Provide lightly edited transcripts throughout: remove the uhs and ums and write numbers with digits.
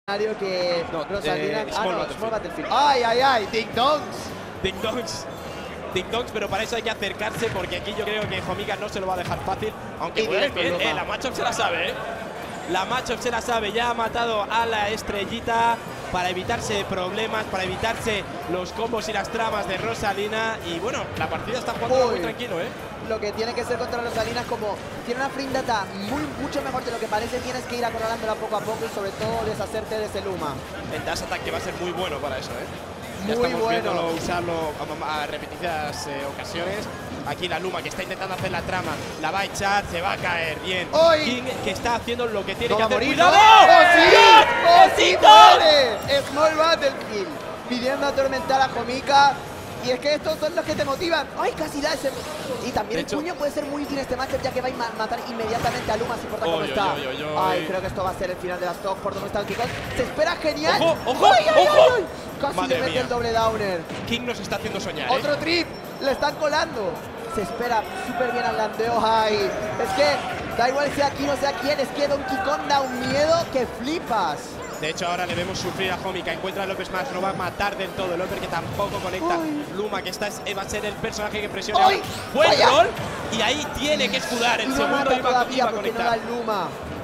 que no, Rosalina... Small Battlefield. ¡Ay, ay, ay! ¡Ding dongs! Ding dongs. Ding dongs, pero para eso hay que acercarse, porque aquí yo creo que Homika no se lo va a dejar fácil. Aunque puede bien, la matchup se la sabe, La matchup se la sabe, ya ha matado a la estrellita para evitarse problemas, para evitarse los combos y las tramas de Rosalina. Y bueno, la partida está jugando muy tranquilo, Lo que tiene que ser contra Rosalina es como tiene una frame data mucho mejor de lo que parece, tienes que ir acorralándola poco a poco y sobre todo deshacerte de ese Luma. El dash attack que va a ser muy bueno para eso, Ya muy estamos bueno. viéndolo usarlo a repetidas ocasiones. Aquí la Luma que está intentando hacer la trama, la va a echar, se va a caer bien. ¡Oy! King que está haciendo lo que tiene que hacer. Morir, ¡Cuidado! ¡Oh, sí! ¡Oh, sí, ¡Éxito! muere! Small Battlefield pidiendo atormentar a Homika. Y es que estos son los que te motivan. ¡Ay, casi da ese! Y también el puño puede ser muy útil en este matchup, ya que va a matar inmediatamente a Luma, si importa cómo está. Ay, creo que esto va a ser el final de la stock por donde está el Kikon. Se espera genial. ¡Ojo, ojo, ¡Ay, ay, ojo! ay, ay! Casi Madre le mete mía. el doble downer. King nos está haciendo soñar, Otro trip. Le están colando. Se espera súper bien al blandeo. Ay, es que da igual sea aquí o sea quién. Es que Donkey Kong da un miedo que flipas. De hecho, ahora le vemos sufrir a Homika. Encuentra a López Smash, no va a matar del todo. El López que tampoco conecta. Luma, que va a ser el personaje que presiona. Buen rol. Y ahí tiene que escudar. El no segundo mata iba todavía a porque conectar. no da el Luma.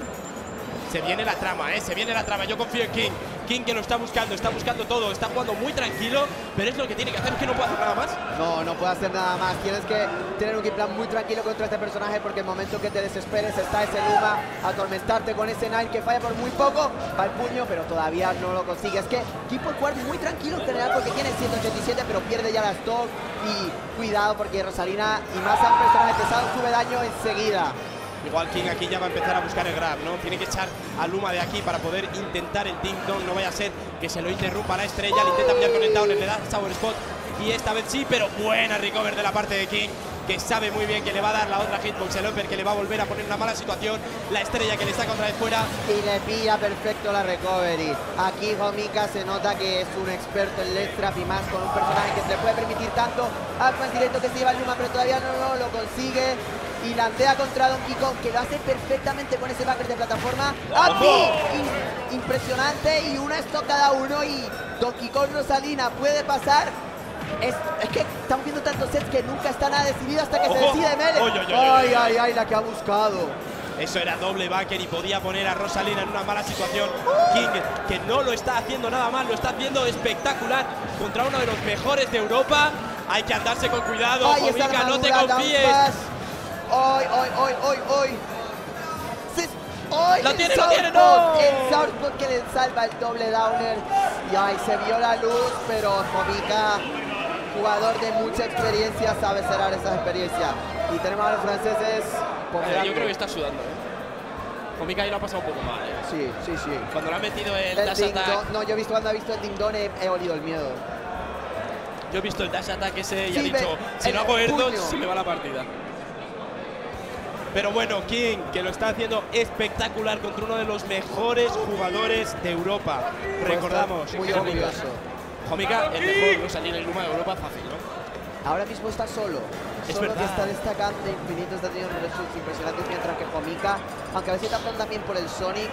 Se viene la trama, se viene la trama. Yo confío en King. King que lo está buscando todo. Está jugando muy tranquilo, pero es lo que tiene que hacer. Es que no puede hacer nada más. No puede hacer nada más. Tienes que tener un gameplan muy tranquilo contra este personaje, porque el momento que te desesperes está ese Luma, atormentarte con ese Nile que falla por muy poco. Va el puño, pero todavía no lo consigue. Es que King puede jugar muy tranquilo en general porque tiene 187, pero pierde ya la stock. Y cuidado porque Rosalina y más a un personaje pesado sube daño enseguida. Igual King aquí ya va a empezar a buscar el grab, ¿no? Tiene que echar a Luma de aquí para poder intentar el ding dong. No vaya a ser que se lo interrumpa la estrella. Le intenta pillar con el downer, le da Sour Spot. Y esta vez sí, pero buena recover de la parte de King, que sabe muy bien que le va a dar la otra hitbox. El upper que le va a volver a poner en una mala situación. La estrella que le saca otra vez fuera. Y le pilla perfecto la recovery. Aquí Homika se nota que es un experto en ledge trap y más con un personaje que se le puede permitir tanto. Más directo que se lleva el Luma, pero todavía no lo consigue. Y landea contra Donkey Kong, que lo hace perfectamente con ese backer de plataforma. ¡Api! Impresionante, y una stock cada uno. Y Donkey Kong Rosalina puede pasar. Es que estamos viendo tantos sets que nunca está nada decidido hasta que se decide Mele. Ay, la que ha buscado. Eso era doble backer y podía poner a Rosalina en una mala situación. King, que no lo está haciendo nada mal, lo está haciendo espectacular contra uno de los mejores de Europa. Hay que andarse con cuidado, Homika, no te confíes. ¡Ay! ¡Lo tiene, no! El Sourspot que le salva el doble downer. Y ahí se vio la luz, pero Homika, jugador de mucha experiencia, sabe cerrar esas experiencias. Y tenemos a los franceses. Yo creo que está sudando, Homika ahí lo ha pasado un poco mal, Sí. Cuando le ha metido el dash attack. No, yo cuando he visto el ding dong he olido el miedo. Yo he visto el dash attack ese y he dicho, si no hago Erdos, se me va la partida. Pero bueno, King, que lo está haciendo espectacular contra uno de los mejores jugadores de Europa. Recordamos, muy orgulloso. Homika, el mejor Rosalina y Luma de Europa, fácil, ¿no? Ahora mismo está solo. Es solo verdad. que está destacando infinito, está teniendo resultados impresionantes, mientras que Homika, aunque a veces está pasando también por el Sonic,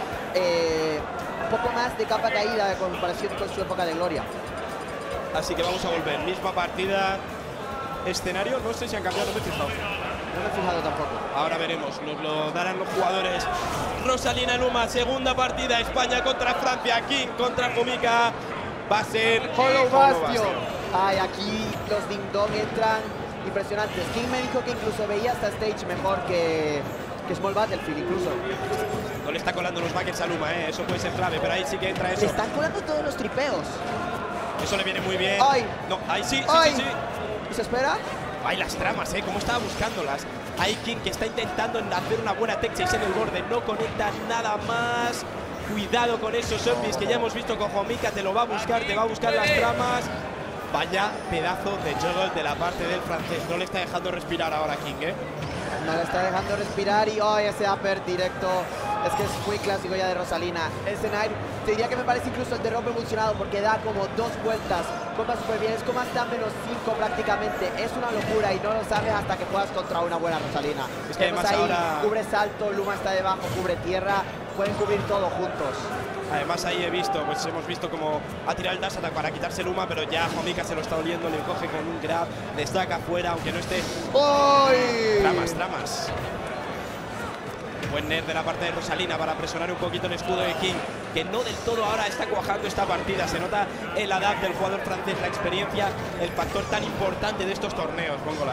un poco más de capa caída en comparación con su época de gloria. Así que vamos a volver. Misma partida, escenario, no sé si han cambiado, no me he fijado. No me he fijado tampoco. Ahora veremos, nos lo darán los jugadores. Rosalina Luma, segunda partida, España contra Francia, King contra Homika. Va a ser Hollow Bastion. Ay, aquí los ding dong entran impresionantes. King me dijo que incluso veía esta stage mejor que Small Battlefield incluso. No le está colando los backers a Luma, eso puede ser clave, pero ahí sí que entra eso. Le están colando todos los tripeos. Eso le viene muy bien. ¡Ay! No, ahí sí. ¿Y se espera? Ay, las tramas, cómo estaba buscándolas. Hay King que está intentando hacer una buena tech chase en el borde, no conecta nada más. Cuidado con esos zombies que ya hemos visto con Homika, te va a buscar las tramas. Vaya pedazo de juggle de la parte del francés. No le está dejando respirar ahora King, No le está dejando respirar y ese upper directo. Es que es muy clásico ya de Rosalina. Ese Nile, te diría que me parece incluso el de rompe evolucionado, porque da como 2 vueltas. Comba súper bien, es como hasta -5 prácticamente. Es una locura y no lo sabes hasta que juegas contra una buena Rosalina. Es que además ahí ahora cubre salto, Luma está debajo, cubre tierra. pueden cubrir todos juntos. Además ahí hemos visto como ha tirado el dash attack para quitarse el Uma, pero ya Homika se lo está oliendo, le coge con un grab, le saca afuera, aunque no esté. ¡Uy! Tramas. Buen nerf de la parte de Rosalina para presionar un poquito el escudo de King, que no del todo ahora está cuajando esta partida. Se nota el adapt del jugador francés, la experiencia, el factor tan importante de estos torneos, Góngora.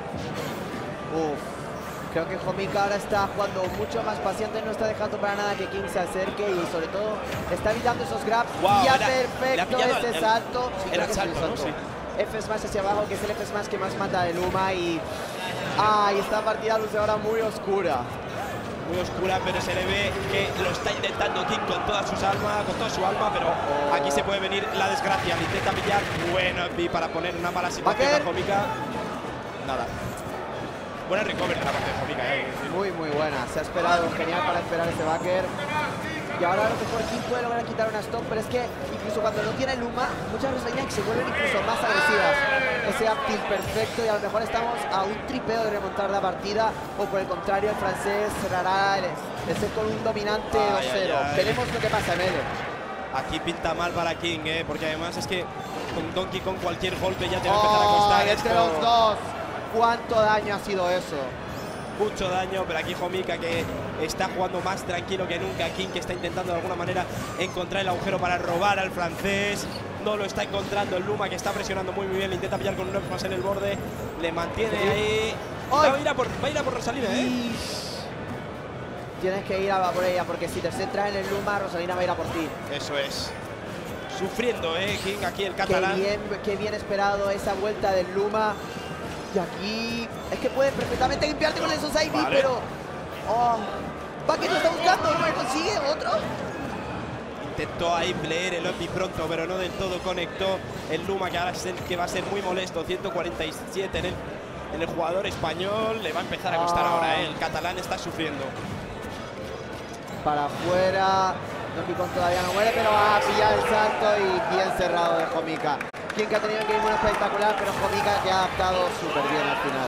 Creo que Homika ahora está jugando mucho más paciente, no está dejando para nada que King se acerque y sobre todo está evitando esos grabs. Wow, ya perfecto ese salto. Era el salto, ¿no? Sí. F smash hacia abajo, que es el F smash que más mata de Luma y... ¡Ay! Esta partida luce ahora muy oscura. Muy oscura, pero se le ve que lo está intentando King con toda su alma, pero aquí se puede venir la desgracia. Le intenta pillar, bueno, para poner una mala situación a Homika. Nada. Buena recovery de la parte de Homika, Muy buena, se ha esperado, genial para esperar ese backer. Y ahora a lo mejor King puede lograr quitar una stop, pero es que incluso cuando no tiene Luma, muchas Rosalinas se vuelven incluso más agresivas. Ese up tilt perfecto y a lo mejor estamos a un tripeo de remontar la partida, o por el contrario el francés cerrará el set con un dominante 2-0. Veremos lo que pasa, Mele. Aquí pinta mal para King, porque además es que con Donkey Kong cualquier golpe ya te va a empezar a costar. Entre los dos, ¿cuánto daño ha sido eso? Mucho daño, pero aquí Homika que está jugando más tranquilo que nunca. King que está intentando de alguna manera encontrar el agujero para robar al francés. No lo está encontrando el Luma, que está presionando muy bien. Le intenta pillar con un más en el borde. Le mantiene ahí. Va a ir a por Rosalina, Tienes que ir a por ella, porque si te centras en el Luma, Rosalina va a ir a por ti. Eso es. Sufriendo, King, aquí el catalán. Qué bien esperado esa vuelta del Luma. Y aquí es que puede perfectamente limpiarte con esos IV, pero... Va que lo está buscando, no consigue otro. Intentó ahí leer el Opi pronto, pero no del todo conectó. El Luma que ahora es el que va a ser muy molesto. 147 en el jugador español. Le va a empezar a costar ahora, El catalán está sufriendo. Para afuera. Donkey Kong todavía no muere, pero va a pillar el salto y bien cerrado de Homika. King que ha tenido que ir muy espectacular, pero Homika que ha adaptado súper bien al final.